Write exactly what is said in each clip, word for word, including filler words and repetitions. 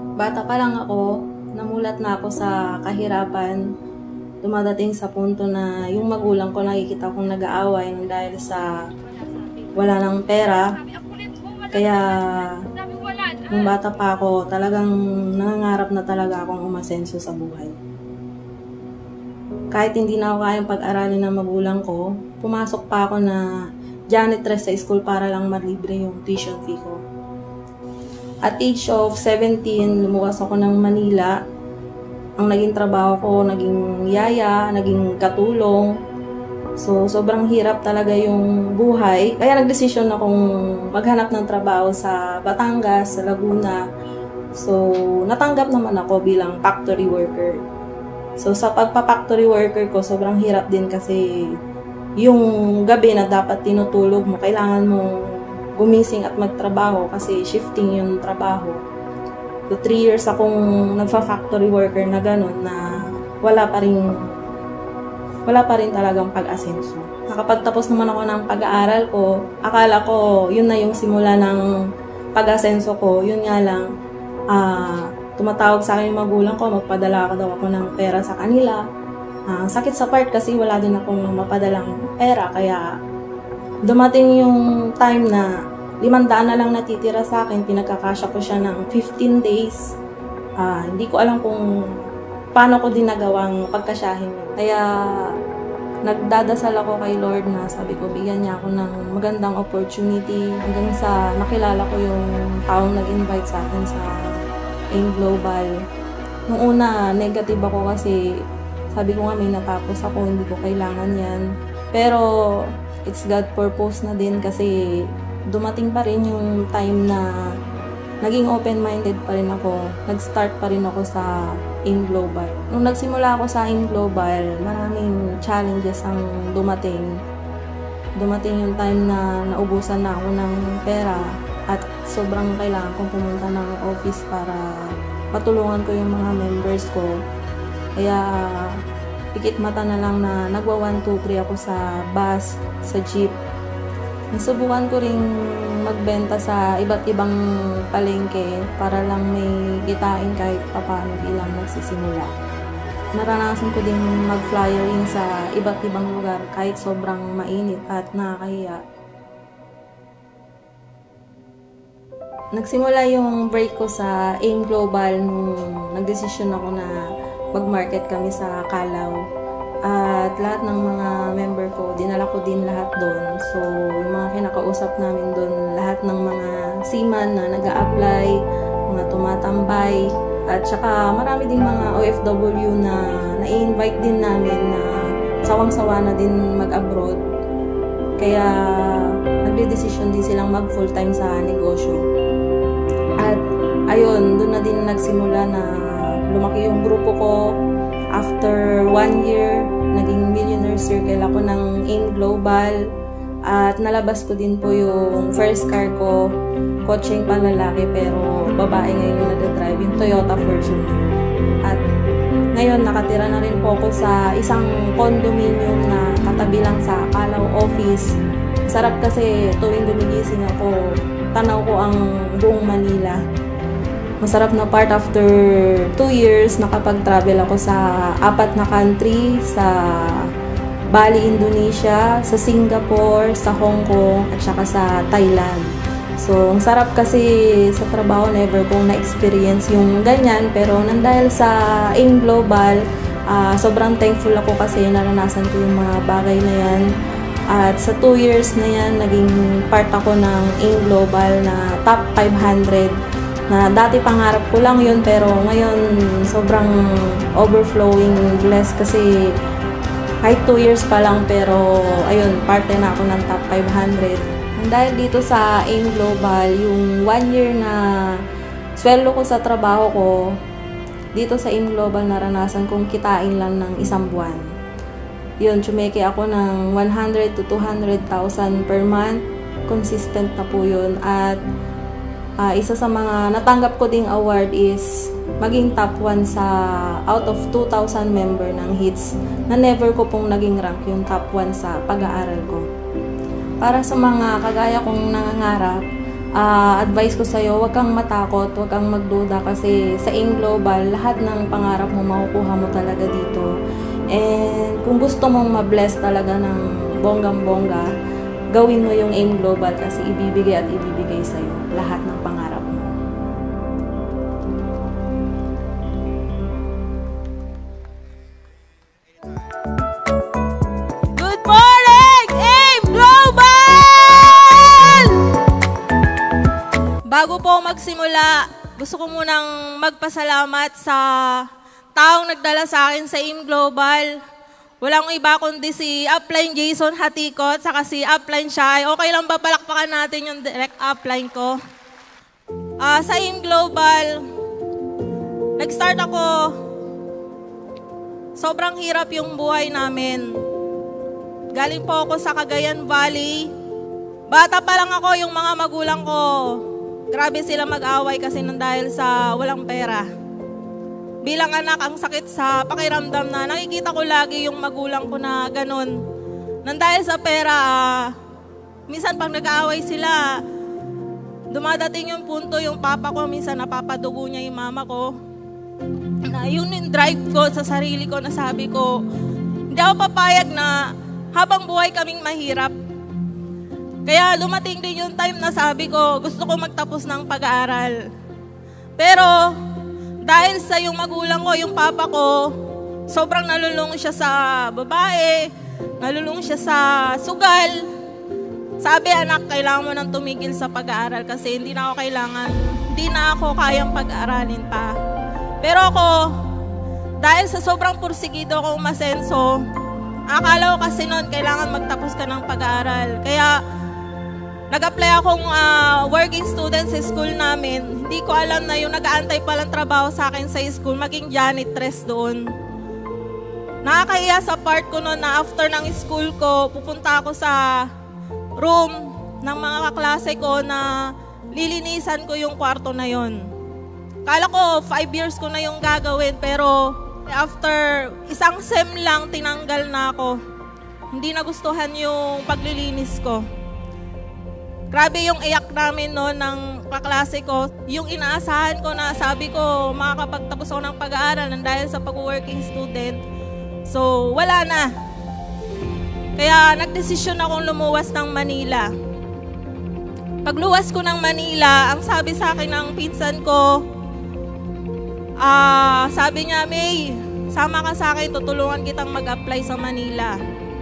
Bata pa lang ako, namulat na ako sa kahirapan. Dumadating sa punto na yung magulang ko nakikita kong nag-aaway dahil sa wala ng pera. Kaya nung bata pa ako, talagang nangangarap na talaga akong umasenso sa buhay. Kahit hindi na ako kayang pag-aralin ng magulang ko, pumasok pa ako na janitress sa school para lang malibre yung tuition fee ko. At age of seventeen, lumuwas ako ng Manila. Ang naging trabaho ko, naging yaya, naging katulong. So, sobrang hirap talaga yung buhay. Kaya nagdesisyon akong maghanap ng trabaho sa Batangas, sa Laguna. So, natanggap naman ako bilang factory worker. So, sa pagpa-factory worker ko, sobrang hirap din kasi yung gabi na dapat tinutulog mo, kailangan mo gumising at magtrabaho kasi shifting yung trabaho. So, three years akong nagfa-factory worker na gano'n na wala pa rin, wala pa rin talagang pag-asenso. Nakapagtapos naman ako ng pag-aaral ko, akala ko yun na yung simula ng pag-asenso ko. Yun nga lang, ah, tumatawag sa akin yung magulang ko, magpadala ko daw ako ng pera sa kanila. Uh, sakit sa part kasi wala din akong mapadalang pera, kaya dumating yung time na limandaan na lang natitira sa akin, pinagkakasya ko siya ng fifteen days. Uh, hindi ko alam kung paano ko din nagawang pagkasyahin. Kaya nagdadasal ako kay Lord na sabi ko, bigyan niya ako ng magandang opportunity hanggang sa nakilala ko yung taong nag-invite sa akin sa AIM Global. Nung una, negative ako kasi sabi ko nga may natapos ako, hindi ko kailangan yan. Pero it's God purpose na din kasi dumating pa rin yung time na naging open-minded pa rin ako. Nag-start pa rin ako sa AIM Global. Nung nagsimula ako sa AIM Global, maraming challenges ang dumating. Dumating yung time na naubusan na ako ng pera at sobrang kailangan kong pumunta ng office para patulungan ko yung mga members ko. Kaya pikit mata na lang na nagwa one, two, three ako sa bus, sa jeep. Nasubukan ko ring magbenta sa iba't ibang palengke para lang may kitain kahit papaano bilang nagsisimula. Naranasan ko din mag-flyering sa iba't ibang lugar kahit sobrang mainit at nakakahiya. Nagsimula yung break ko sa AIM Global nung nagdesisyon ako na mag-market kami sa Calao. At lahat ng mga member ko, dinala ko din lahat doon. So, yung mga kinakausap namin doon, lahat ng mga seaman na nag-a-apply, mga tumatambay, at saka marami ding mga O F W na na-invite din namin na sawang-sawa na din mag-abroad. Kaya, nagde-decision din silang mag-full-time sa negosyo. At, ayun, doon na din nagsimula na lumaki yung grupo ko. After one year, naging millionaire circle ako ng AIM Global. At nalabas ko din po yung first car ko. Kotseng panlalaki pero babae ngayon yung nag-drive, yung Toyota Fortuner. At ngayon, nakatira na rin po ako sa isang condominium na katabi lang sa Calao office. Sarap kasi tuwing gumigising ako, tanaw ko ang buong Manila. Masarap na part after two years, nakapag-travel ako sa apat na country, sa Bali, Indonesia, sa Singapore, sa Hong Kong, at saka sa Thailand. So, ang sarap kasi sa trabaho, never kong na-experience yung ganyan. Pero nang dahil sa AIM Global, uh, sobrang thankful ako kasi naranasan ko yung mga bagay na yan. At sa two years na yan, naging part ako ng AIM Global na top five hundred. Na dati pangarap ko lang yun, pero ngayon sobrang overflowing blessed kasi kahit two years pa lang, pero ayun, parte na ako ng top five hundred. And dahil dito sa AIM Global, yung one year na sweldo ko sa trabaho ko, dito sa AIM Global naranasan kong kitain lang ng isang buwan. Yun, tsumeke ako ng one hundred to two hundred thousand per month. Consistent na po yun. At Uh, isa sa mga natanggap ko ding award is maging top one sa out of two thousand member ng hits na never ko pong naging rank yung top one sa pag-aaral ko. Para sa mga kagaya kong nangangarap, uh, advice ko sa'yo, huwag kang matakot, huwag kang magduda kasi sa AIM Global, lahat ng pangarap mo makukuha mo talaga dito. And kung gusto mong ma-bless talaga ng bonggang-bongga, gawin mo yung AIM Global kasi ibibigay at ibibigay sa'yo lahat ng pangarap mo. Good morning, AIM Global! Bago po magsimula, gusto ko munang magpasalamat sa taong nagdala sa akin sa AIM Global. Walang iba kundi si upline Jason Hatikot, saka si upline Shai. Okay lang ba palakpakan natin yung direct upline ko? Uh, sa AIM Global, nag-start ako, sobrang hirap yung buhay namin. Galing po ako sa Cagayan Valley. Bata pa lang ako, yung mga magulang ko, grabe sila mag-away kasi nang dahil sa walang pera. Bilang anak, ang sakit sa pakiramdam na nakikita ko lagi yung magulang ko na ganun. Nang dahil sa pera, uh, minsan pag nag-aaway sila, dumadating yung punto yung papa ko, minsan napapadugo niya yung mama ko. Na yun yung drive ko sa sarili ko na sabi ko, hindi ako papayag na habang buhay kaming mahirap. Kaya lumating din yung time na sabi ko, gusto ko magtapos ng pag-aaral. Pero dahil sa yung magulang ko, yung papa ko, sobrang nalulung siya sa babae, nalulung siya sa sugal. Sabi, anak, kailangan mo nang tumigil sa pag-aaral kasi hindi na ako kailangan, hindi na ako kayang pag-aaralin pa. Pero ako, dahil sa sobrang pursigido akong masenso, akala ko kasi noon kailangan magtapos ka ng pag-aaral. Kaya nag-apply akong uh, working student sa school namin. Hindi ko alam na yung nag-aantay palang trabaho sa akin sa school, maging janitress doon. Nakakahiya sa part ko noon na after ng school ko, pupunta ako sa room ng mga kaklase ko na lilinisan ko yung kwarto na yon. Kala ko five years ko na yung gagawin, pero after isang sem lang, tinanggal na ako. Hindi nagustuhan yung paglilinis ko. Grabe yung iyak namin no, ng kaklase ko. Yung inaasahan ko na sabi ko, makakapagtapos ako ng pag-aaral nang dahil sa pag-working student. So, wala na. Kaya nagdesisyon akong lumuwas ng Manila. Pagluwas ko ng Manila, ang sabi sa akin ng pinsan ko, uh, sabi niya, May, sama ka sa akin, tutulungan kitang mag-apply sa Manila.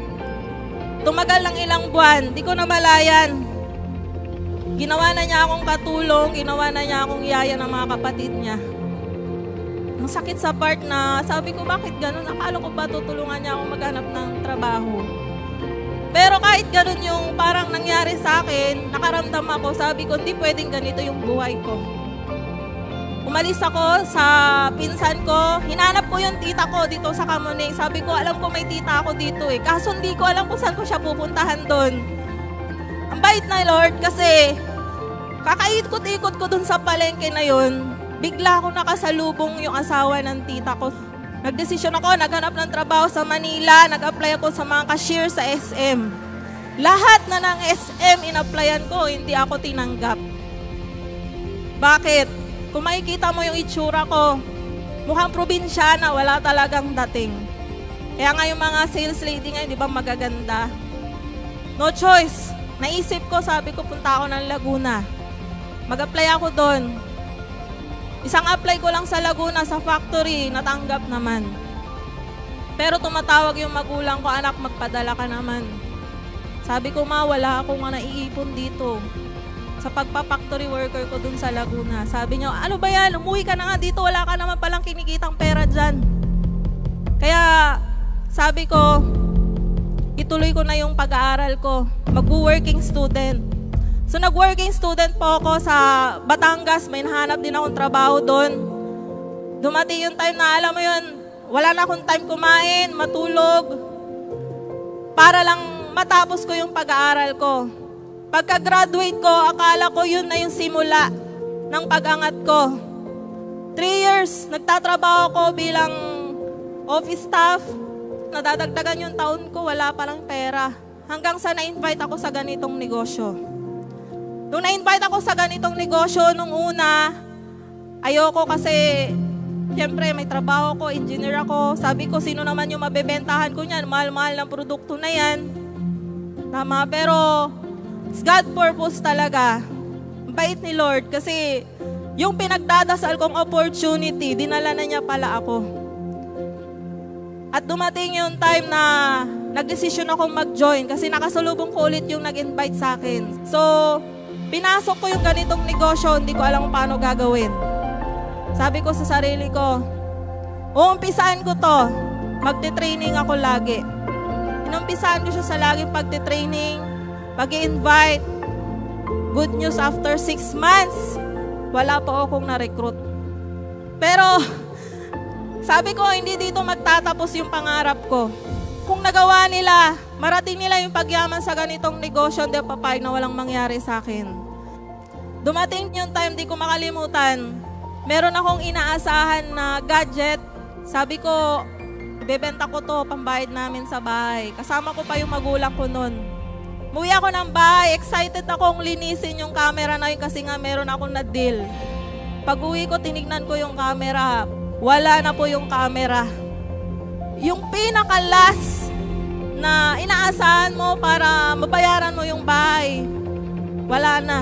Tumagal ng ilang buwan, di ko na malayan. Ginawa na niya akong katulong, ginawa na niya akong yaya ng mga kapatid niya. Ang sakit sa part na sabi ko, bakit ganun? Akala ko ba tutulungan niya akong maghanap ng trabaho? Pero kahit ganun yung parang nangyari sa akin, nakaramdam ako, sabi ko, hindi pwedeng ganito yung buhay ko. Umalis ako sa pinsan ko, hinanap ko yung tita ko dito sa Kamuning. Sabi ko, alam ko may tita ako dito eh. Kaso hindi ko alam kung saan ko siya pupuntahan doon. Ang bait na Lord kasi kakaikot-ikot ko dun sa palengke na yun, bigla ako nakasalubong yung asawa ng tita ko. Nagdesisyon ako, naghanap ng trabaho sa Manila, nag-apply ako sa mga cashier sa S M. Lahat na ng S M in-applyan ko, hindi ako tinanggap. Bakit? Kung makikita mo yung itsura ko, mukhang probinsyana, wala talagang dating. Kaya nga yung mga sales lady ngayon, di ba magaganda? No choice. Naisip ko, sabi ko, punta ako ng Laguna. Mag-apply ako doon. Isang apply ko lang sa Laguna, sa factory, natanggap naman. Pero tumatawag yung magulang ko, anak, magpadala ka naman. Sabi ko, ma, wala akong naiipon dito. Sa pagpa-factory worker ko doon sa Laguna. Sabi niya, ano ba yan? Umuwi ka na nga dito, wala ka naman palang kinikitang pera dyan. Kaya, sabi ko, ituloy ko na yung pag-aaral ko. Mag-working student. So, nag-working student po ako sa Batangas. May nahanap din akong trabaho doon. Dumating yung time na, alam mo yun, wala na akong time kumain, matulog. Para lang matapos ko yung pag-aaral ko. Pagka-graduate ko, akala ko yun na yung simula ng pag-angat ko. Three years, nagtatrabaho ko bilang office staff. Nadadagdagan yung taon ko, wala palang pera. Hanggang sa na-invite ako sa ganitong negosyo. Nung na-invite ako sa ganitong negosyo nung una, ayoko kasi, siyempre may trabaho ko, engineer ako. Sabi ko, sino naman yung mabebentahan ko niyan? Mahal-mahal ng produkto na yan. Tama, pero it's God purpose talaga. Bait ni Lord kasi yung pinagdadasal kong opportunity, dinala na niya pala ako. At dumating yung time na nagdesisyon akong mag-join kasi nakasalubong ko ulit yung nag-invite sa akin. So, pinasok ko yung ganitong negosyo, hindi ko alam kung paano gagawin. Sabi ko sa sarili ko, uumpisaan ko to, magte-training ako lagi. Inumpisaan ko siya sa laging pagte-training, pag-i-invite. Good news, after six months, wala pa akong na-recruit. Pero, sabi ko, hindi dito magtatapos yung pangarap ko. Kung nagawa nila, marating nila yung pagyaman sa ganitong negosyo, hindi papayag na walang mangyari sa akin. Dumating yung time, di ko makalimutan, meron akong inaasahan na gadget. Sabi ko, bebenta ko to, pambayad namin sa bahay. Kasama ko pa yung magulang ko nun. Muwi ako ng bahay, excited akong linisin yung camera na yun kasi nga meron akong na-deal. Pag-uwi ko, tinignan ko yung camera. Wala na po yung camera. Yung pinaka-last na inaasahan mo para mabayaran mo yung bahay, wala na.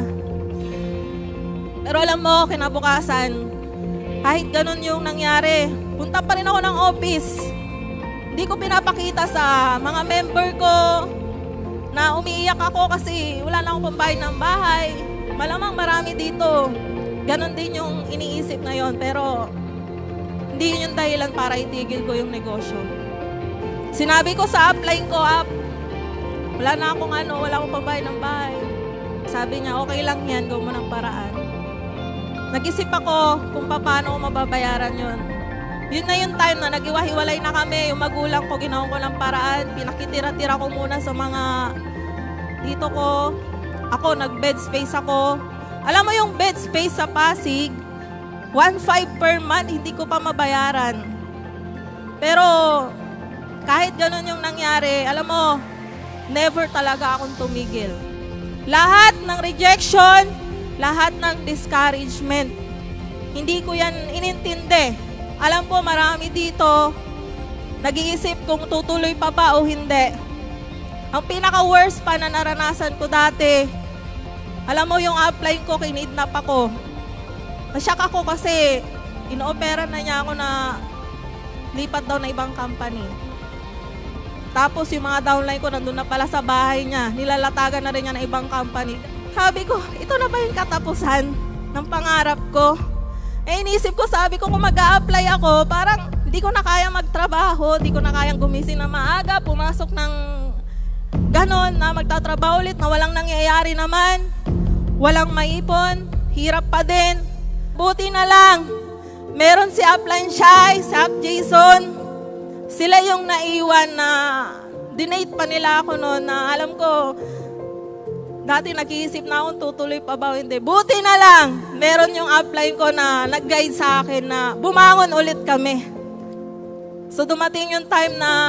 Pero alam mo, kinabukasan, kahit ganun yung nangyari, punta pa rin ako ng office. Hindi ko pinapakita sa mga member ko na umiiyak ako kasi wala na akong pambayad ng bahay. Malamang marami dito. Ganon din yung iniisip na yon, pero hindi yun yung dahilan para itigil ko yung negosyo. Sinabi ko sa upline ko, up, wala na akong ano, wala akong pambayad ng bahay. Sabi niya, okay lang yan, gawa mo ng paraan. Nag-isip ako kung paano ko mababayaran yun. Yun na yung time na nag-iwahiwalay na kami, yung magulang ko, ginawa ko ng paraan, pinakitira-tira ko muna sa mga dito ko. Ako, nag-bed space ako. Alam mo yung bed space sa Pasig, one point five per month, hindi ko pa mabayaran. Pero, kahit ganun yung nangyari, alam mo, never talaga akong tumigil. Lahat ng rejection, lahat ng discouragement, hindi ko yan inintindi. Alam ko, marami dito, nag-iisip kung tutuloy pa ba o hindi. Ang pinaka-worst pa na naranasan ko dati, alam mo yung upline ko, kinidnap ako. Nasyak ako kasi inoopera na niya ako na lipat daw na ibang company. Tapos yung mga downline ko nandun na pala sa bahay niya. Nilalatagan na rin niya na ibang company. Sabi ko, ito na ba yung katapusan ng pangarap ko? Eh inisip ko, sabi ko kung mag-a-apply ako, parang hindi ko na kaya magtrabaho, hindi ko na kayang gumising na maaga, pumasok ng ganon na magtatrabaho ulit na walang nangyayari naman, walang maipon, hirap pa din. Buti na lang, meron si Upline Shai, si Up Jason. Sila yung naiwan na dinate pa nila ako noon na alam ko, dati nag-iisip na akong tutuloy pa ba o hindi. Buti na lang, meron yung upline ko na nag-guide sa akin na bumangon ulit kami. So dumating yung time na,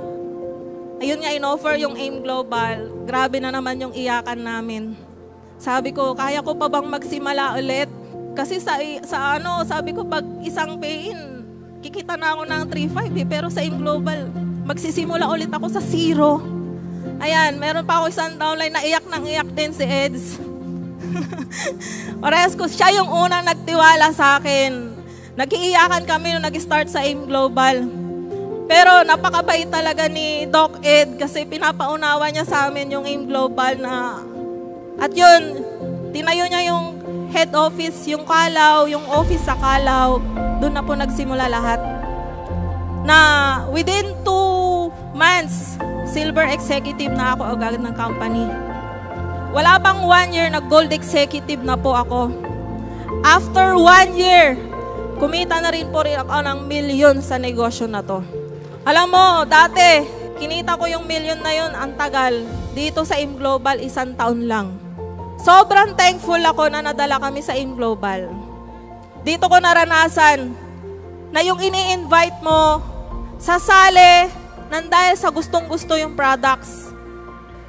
ayun nga, in-offer yung AIM Global. Grabe na naman yung iyakan namin. Sabi ko, kaya ko pa bang magsimula ulit? Kasi sa, sa ano, sabi ko, pag isang pay-in, kikita na ako ng three point five eh, pero sa AIM Global, magsisimula ulit ako sa zero. Ayan, meron pa ako isang downline na iyak nang iyak din si Eds. Parehas ko, siya yung unang nagtiwala sa akin. Nag-iiyakan kami nung nag-start sa AIM Global. Pero napakabait talaga ni Doc Ed kasi pinapaunawa niya sa amin yung AIM Global na... At yun, tinayo niya yung head office, yung Calao, yung office sa Calao. Doon na po nagsimula lahat. Na within two months, silver executive na ako agad ng company. Wala pang one year, nag-gold executive na po ako. After one year, kumita na rin po rin ako ng milyon sa negosyo na to. Alam mo, dati, kinita ko yung milyon na yun, ang tagal. Dito sa AIM Global, isang taon lang. Sobrang thankful ako na nadala kami sa AIM Global. Dito ko naranasan na yung ini-invite mo, sasali, nang dahil sa gustong-gusto yung products.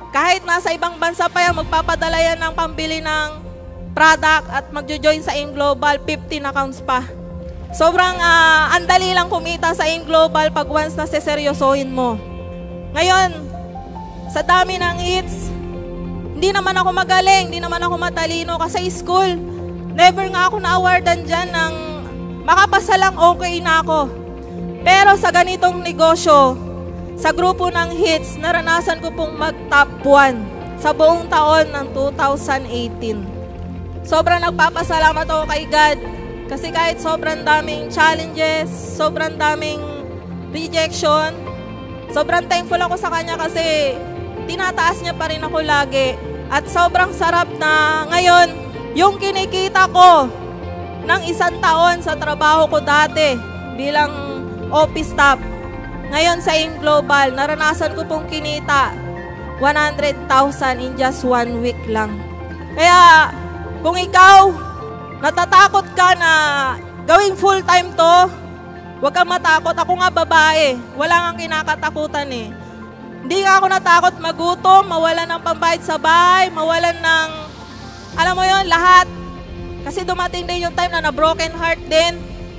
Kahit nasa ibang bansa pa yan, magpapadala yan ng pambili ng product at magjo-join sa In Global, fifteen accounts pa. Sobrang uh, andali lang kumita sa In Global pag once na seseryosohin mo. Ngayon, sa dami ng hits, hindi naman ako magaling, hindi naman ako matalino kasi school, never nga ako na-awardan dyan ng makapasa lang okay na ako. Pero sa ganitong negosyo, sa grupo ng hits, naranasan ko pong mag-top one sa buong taon ng two thousand eighteen. Sobrang nagpapasalamat ako kay God kasi kahit sobrang daming challenges, sobrang daming rejection, sobrang thankful ako sa Kanya kasi tinataas niya pa rin ako lagi. At sobrang sarap na ngayon, yung kinikita ko ng isang taon sa trabaho ko dati bilang office staff, ngayon sa In Global, naranasan ko pong kinita one hundred thousand in just one week lang. Kaya, kung ikaw, natatakot ka na gawing full-time to, huwag kang matakot. Ako nga babae, wala nga kinakatakutan eh. Hindi nga ako natakot magutom, mawalan ng pambayad sa bahay, mawalan ng, alam mo yon lahat. Kasi dumating din yung time na na-broken heart din.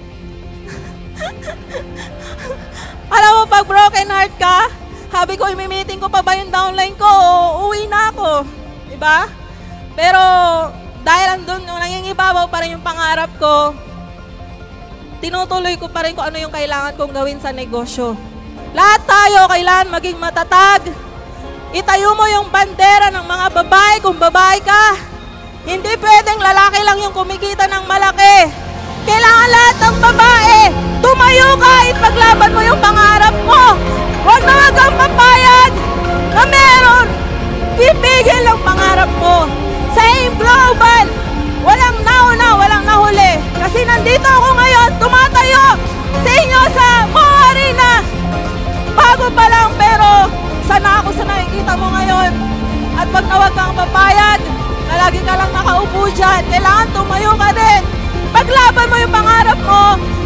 Alam mo, pag broken heart ka, sabi ko, imi-meeting ko pa ba yung downline ko o uwi na ako? Diba? Pero, dahil andun, nung nangingibabaw pa rin yung pangarap ko, tinutuloy ko pa rin kung ano yung kailangan kong gawin sa negosyo. Lahat tayo kailangan maging matatag. Itayo mo yung bandera ng mga babae kung babae ka. Hindi pwedeng lalaki lang yung kumikita ng malaki. Kailangan lahat ng babae, tumayo ka, ipaglaban mo yung pangarap mo. Huwag na wag kang papayag na meron. Pipigil ang pangarap mo. Sa In Global, walang nauna, walang nahuli. Kasi nandito ako ngayon, tumatayo sa inyo sa Mo Arena. Bago pa lang, pero sana ako sa nakikita mo ngayon. At pag na wag kang papayag, na lagi ka lang nakaupo dyan, kailangan tumayo ka din. Paglaban mo yung pangarap mo,